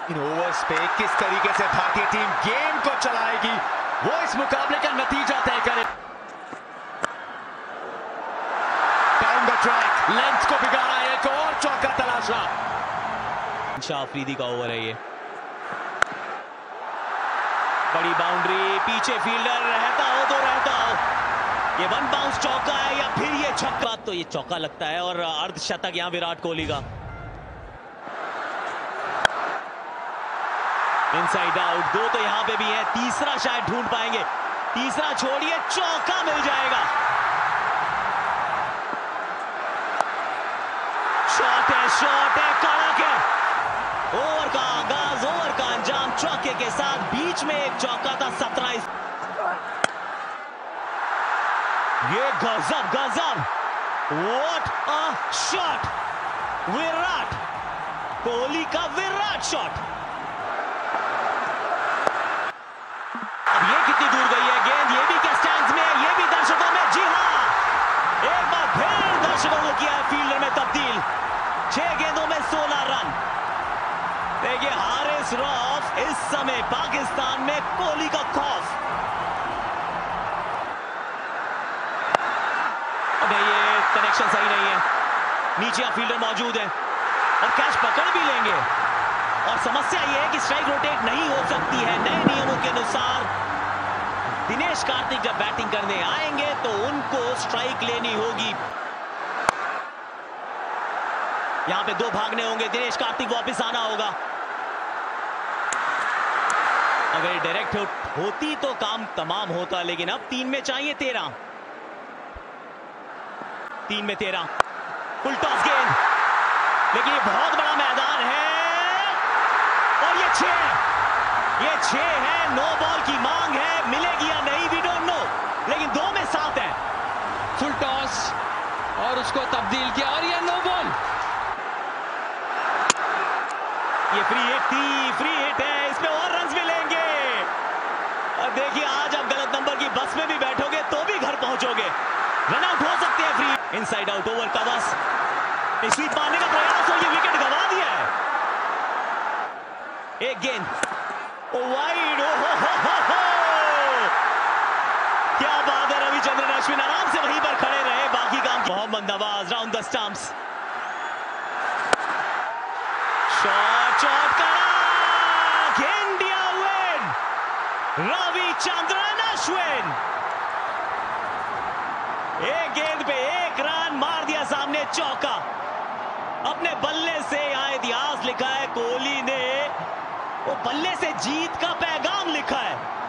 इन overs पे किस तरीके से भारतीय टीम गेम को चलाएगी वो इस मुकाबले का नतीजा तय करे। डाउन द ट्रैक लेंथ को बिगाड़ा, एक और चौका तलाशा। अफरीदी का ओवर है ये, बड़ी बाउंड्री, पीछे फील्डर, रहता हो तो रहता हो। ये वन बाउंस चौका है या फिर ये छक्का? तो ये चौका लगता है और अर्धशतक यहां विराट कोहली का। इनसाइड आउट, दो तो यहां पे भी है, तीसरा शायद ढूंढ पाएंगे। तीसरा छोड़िए, चौका मिल जाएगा। शॉट है, कड़क है। ओवर का आगाज, ओवर का अंजाम चौके के साथ, बीच में एक चौका था। 17 ये गजब, what a shot! Virat Kohli का विराट शॉट। अब ये कितनी दूर गई है गेंद, ये भी क्या स्टैंड्स में, ये भी दर्शकों में। जी हाँ, एक बार फिर दर्शकों को किया है फील्डर में तब्दील। 6 गेंदों में 16 रन। देखिए हारिस रऊफ इस समय पाकिस्तान में कोहली का खौफ। ये कनेक्शन सही नहीं है, नीचे फील्डर मौजूद है और कैच पकड़ भी लेंगे। और समस्या यह है कि स्ट्राइक रोटेट नहीं हो सकती है नए नियमों के अनुसार। दिनेश कार्तिक जब बैटिंग करने आएंगे तो उनको स्ट्राइक लेनी होगी। यहां पे 2 भागने होंगे, दिनेश कार्तिक वापस आना होगा। अगर डायरेक्ट होती तो काम तमाम होता, लेकिन अब 3 में चाहिए 13। 3 में 13, फुल टॉस गेंद, लेकिन ये बहुत बड़ा मैदान है और ये 6 है। नो बॉल की मांग है, मिलेगी या नहीं वी डोंट नो, लेकिन 2 में 7 है। फुल टॉस और उसको तब्दील किया और ये नो बॉल। ये फ्री हिट है, इसमें और रन्स मिलेंगे। और देखिए आज आप गलत नंबर की बस में भी बैठोगे तो भी घर पहुंचोगे। रन आउट हो सकते हैं फ्री। इनसाइड आउट, ओवर का बस स्वीप मारने का प्रयास और ये विकेट गंवा दिया है। एक गेंद वाइड, हो। क्या बात है, रविचंद्रन अश्विन आराम से वहीं पर खड़े रहे, बाकी काम। Mohammad Nawaz round the stumps, shot करा, इंडिया विन। रविचंद्रन अश्विन एक गेंद पे 1 रन मार दिया, सामने चौका। अपने बल्ले से यहां इतिहास लिखा है कोहली ने, वो बल्ले से जीत का पैगाम लिखा है।